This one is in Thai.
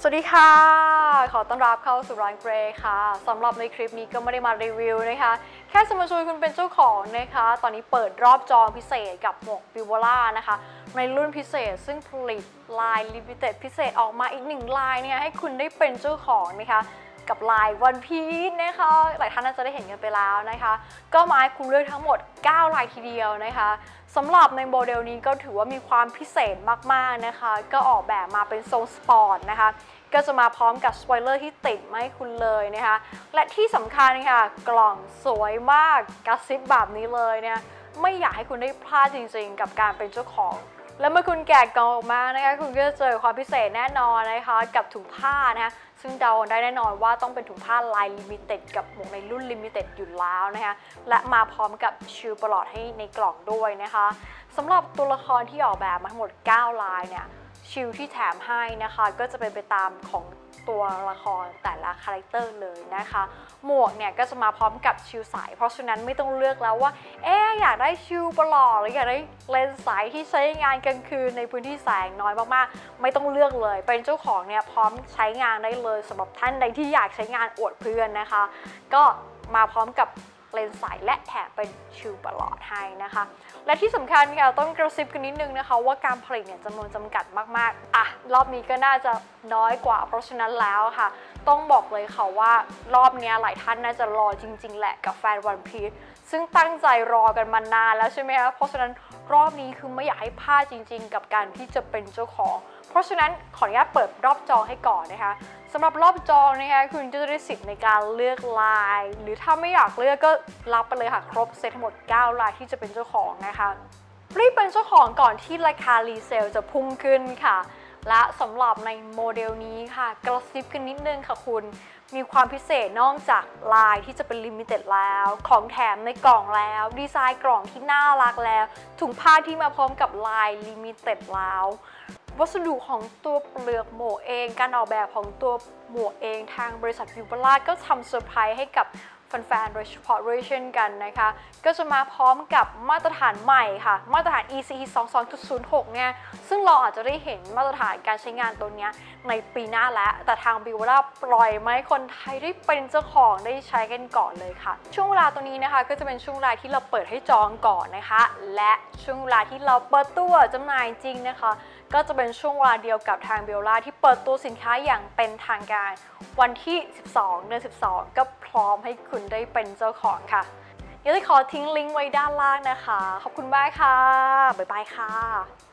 สวัสดีค่ะขอต้อนรับเข้าสู่ร้านเกรย์ค่ะสำหรับในคลิปนี้ก็ไม่ได้มารีวิวนะคะแค่จะมาชวนคุณเป็นเจ้าของนะคะตอนนี้เปิดรอบจองพิเศษกับหมวกบิวล่านะคะในรุ่นพิเศษซึ่งผลิตลายลิมิเต็ดพิเศษออกมาอีก1ลายเนี่ยให้คุณได้เป็นเจ้าของนะคะกับลายวันพีซนะคะหลายท่านน่าจะได้เห็นกันไปแล้วนะคะก็มาให้คุณเลือกทั้งหมด9ลายทีเดียวนะคะสำหรับในโมเดลนี้ก็ถือว่ามีความพิเศษมากๆนะคะก็ออกแบบมาเป็นทรงสปอร์ตนะคะก็จะมาพร้อมกับสปอยเลอร์ที่ติดมาให้คุณเลยนะคะและที่สำคัญค่ะกล่องสวยมากกระซิบแบบนี้เลยเนี่ยไม่อยากให้คุณได้พลาดจริงๆกับการเป็นเจ้าของแล้วเมื่อคุณแกะกล่องออกมานะคะคุณก็จะเจอความพิเศษแน่นอนนะคะกับถุงผ้านะคะซึ่งเดาได้แน่นอนว่าต้องเป็นถุงผ้าลายลิมิเต็ดกับหมวกในรุ่นลิมิเต็ดอยู่แล้วนะคะและมาพร้อมกับชิลปลอดให้ในกล่องด้วยนะคะสำหรับตัวละครที่ออกแบบมาทั้งหมด9ลายเนี่ยชิลที่แถมให้นะคะก็จะเป็นไปตามของตัวละครแต่ละคาแรคเตอร์เลยนะคะหมวกเนี่ยก็จะมาพร้อมกับชิลใสเพราะฉะนั้นไม่ต้องเลือกแล้วว่าอยากได้ชิลปลอดหรืออยากได้เลนส์ใสที่ใช้งานกลางคืนในพื้นที่แสงน้อยมากๆไม่ต้องเลือกเลยเป็นเจ้าของเนี่ยพร้อมใช้งานได้เลยสำหรับท่านใดที่อยากใช้งานอวดเพื่อนนะคะก็มาพร้อมกับเลนส์ใสและแถมเป็นชิลปลอดให้นะคะและที่สำคัญค่ะต้องกระซิบกันนิดนึงนะคะว่าการผลิตเนี่ยจำนวนจำกัดมากๆรอบนี้ก็น่าจะน้อยกว่าเพราะฉะนั้นแล้วค่ะต้องบอกเลยค่ะว่ารอบนี้หลายท่านน่าจะรอจริงๆแหละกับแฟนวันพีซซึ่งตั้งใจรอกันมานานแล้วใช่ไหมคะเพราะฉะนั้นรอบนี้คือไม่อยากให้พลาดจริงๆกับการที่จะเป็นเจ้าของเพราะฉะนั้นขออนุญาตเปิดรอบจองให้ก่อนนะคะสำหรับรอบจองนะคะคุณจะได้สิทธิ์ในการเลือกลายหรือถ้าไม่อยากเลือกก็รับไปเลยค่ะครบเซตทั้งหมด9ลายที่จะเป็นเจ้าของนะคะรีบเป็นเจ้าของก่อนที่ราคารีเซลจะพุ่งขึ้นค่ะและสำหรับในโมเดลนี้ค่ะกระซิบกันนิดนึงค่ะคุณมีความพิเศษนอกจากลายที่จะเป็นลิมิเต็ดแล้วของแถมในกล่องแล้วดีไซน์กล่องที่น่ารักแล้วถุงผ้าที่มาพร้อมกับลายลิมิเต็ดแล้ววัสดุของตัวเปลือกหมวกเองการออกแบบของตัวหมวกเองทางบริษัทวิวบล่าก็ทำเซอร์ไพรส์ให้กับแฟนๆโดยเฉพาะด้วยเช่นกันนะคะก็จะมาพร้อมกับมาตรฐานใหม่ค่ะมาตรฐาน ECE 22.06เนี่ยซึ่งเราอาจจะได้เห็นมาตรฐานการใช้งานตัวนี้ในปีหน้าแล้วแต่ทางวิวล่าปล่อยมาให้คนไทยได้เป็นเจ้าของได้ใช้กันก่อนเลยค่ะช่วงเวลาตัวนี้นะคะก็จะเป็นช่วงเวลาที่เราเปิดให้จองก่อนนะคะและช่วงเวลาที่เราเปิดตัวจำหน่ายจริงนะคะก็จะเป็นช่วงเวลาเดียวกับทางเบลล่าที่เปิดตัวสินค้าอย่างเป็นทางการวันที่12 เดือน 12ก็พร้อมให้คุณได้เป็นเจ้าของค่ะเดี๋ยวจะขอทิ้งลิงก์ไว้ด้านล่างนะคะขอบคุณมากค่ะบ๊ายบายค่ะ